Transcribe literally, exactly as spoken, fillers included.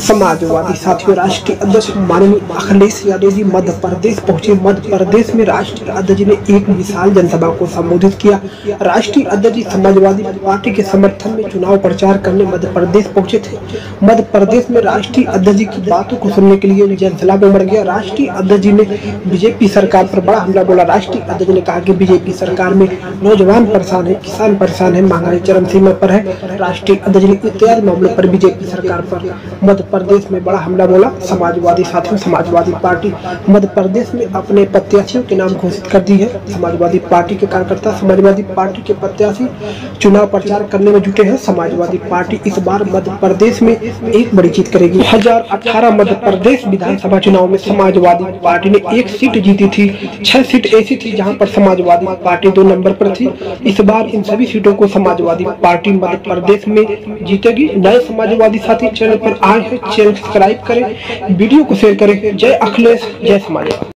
समाजवादी साथियों, राष्ट्रीय अध्यक्ष माननीय अखिलेश यादव जी मध्य प्रदेश पहुंचे। मध्य प्रदेश में राष्ट्रीय अध्यक्ष ने एक विशाल जनसभा को संबोधित किया। राष्ट्रीय अध्यक्ष जी समाजवादी पार्टी के समर्थन में चुनाव प्रचार करने मध्य प्रदेश पहुंचे थे। मध्य प्रदेश में राष्ट्रीय अध्यक्ष जी की बातों को सुनने के लिए जनसभा में बढ़ गया। राष्ट्रीय अध्यक्ष जी ने बीजेपी सरकार पर बड़ा हमला बोला। राष्ट्रीय अध्यक्ष ने कहा कि बीजेपी सरकार में नौजवान परेशान है, किसान परेशान है, महंगाई चरम सीमा पर है। राष्ट्रीय अध्यक्ष ने इत्यादि मामलों पर बीजेपी सरकार पर मध्य प्रदेश में बड़ा हमला बोला। समाजवादी साथियों, समाजवादी पार्टी मध्य प्रदेश में अपने प्रत्याशियों के नाम घोषित कर दी है। समाजवादी पार्टी के कार्यकर्ता समाजवादी पार्टी के प्रत्याशी चुनाव प्रचार करने में जुटे हैं। समाजवादी पार्टी इस बार मध्य प्रदेश में एक बड़ी जीत करेगी। दो हज़ार अठारह मध्य प्रदेश विधानसभा चुनाव में समाजवादी पार्टी ने एक सीट जीती थी। छह सीट ऐसी थी जहां पर समाजवादी पार्टी दो नंबर पर थी। इस बार इन सभी सीटों को समाजवादी पार्टी मध्य प्रदेश में जीतेगी। नए समाजवादी साथी चैनल पर आए हैं, चैनल सब्सक्राइब करें, वीडियो को शेयर करें। जय अखिलेश, जय समाजवादी।